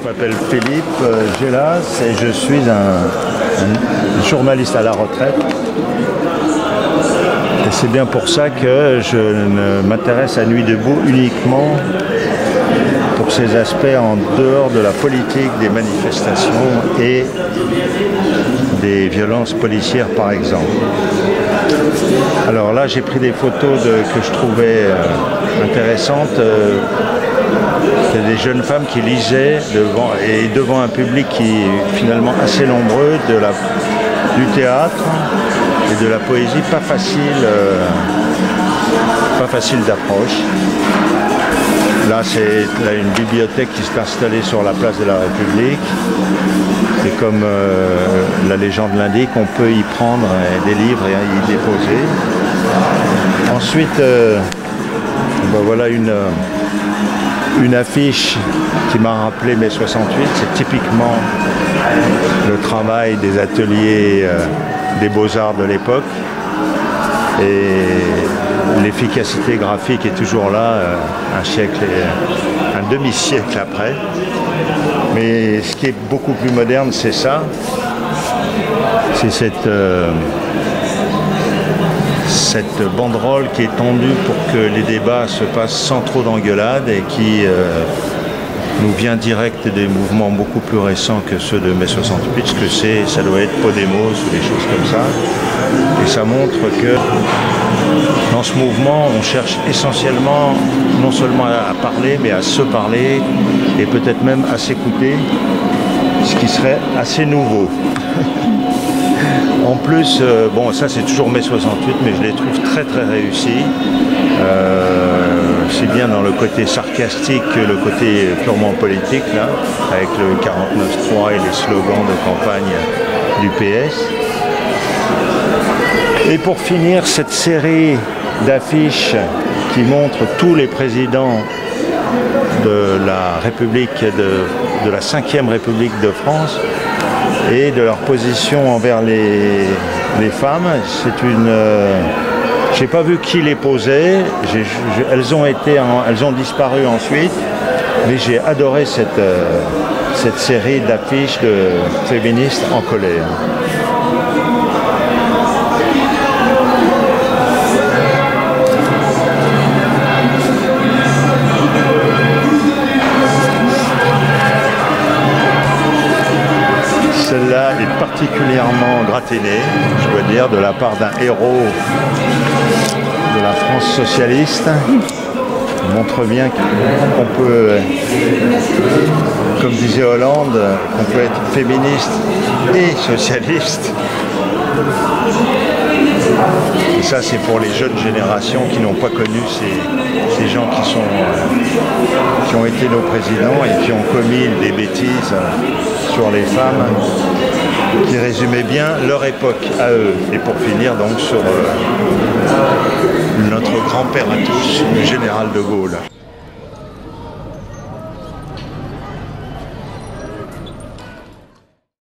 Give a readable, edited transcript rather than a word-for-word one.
m'appelle Philippe Gélas et je suis un journaliste à la retraite. Et c'est bien pour ça que je m'intéresse à Nuit debout uniquement pour ces aspects en dehors de la politique, des manifestations et des violences policières par exemple. Alors là j'ai pris des photos que je trouvais intéressantes. C'est des jeunes femmes qui lisaient devant un public qui est finalement assez nombreux, du théâtre et de la poésie pas facile d'approche. Là c'est une bibliothèque qui s'est installée sur la place de la République. Et comme la légende l'indique, on peut y prendre des livres et y déposer. Ensuite, voilà une affiche qui m'a rappelé mai 68. C'est typiquement le travail des ateliers des beaux-arts de l'époque. Et l'efficacité graphique est toujours là, un demi-siècle après. Mais ce qui est beaucoup plus moderne, c'est ça. C'est cette banderole qui est tendue pour que les débats se passent sans trop d'engueulades et qui nous vient direct des mouvements beaucoup plus récents que ceux de mai 68, ce que ça doit être Podemos ou des choses comme ça. Et ça montre que dans ce mouvement, on cherche essentiellement non seulement à parler, mais à se parler et peut-être même à s'écouter, ce qui serait assez nouveau. En plus, bon, ça c'est toujours mai 68, mais je les trouve très très réussis. C'est bien dans le côté sarcastique que le côté purement politique, là, avec le 49.3 et les slogans de campagne du PS. Et pour finir, cette série d'affiches qui montrent tous les présidents de la République, de la 5e République de France et de leur position envers les femmes. C'est une... j'ai pas vu qui les posait, elles ont disparu ensuite, mais j'ai adoré cette série d'affiches de féministes en colère. Celle-là est particulièrement gratinée, je dois dire, de la part d'un héros de la France socialiste. On montre bien qu'on peut, comme disait Hollande, qu'on peut être féministe et socialiste. Et ça, c'est pour les jeunes générations qui n'ont pas connu ces gens qui ont été nos présidents et qui ont commis des bêtises sur les femmes, qui résumaient bien leur époque à eux. Et pour finir donc sur notre grand-père à tous, le général de Gaulle.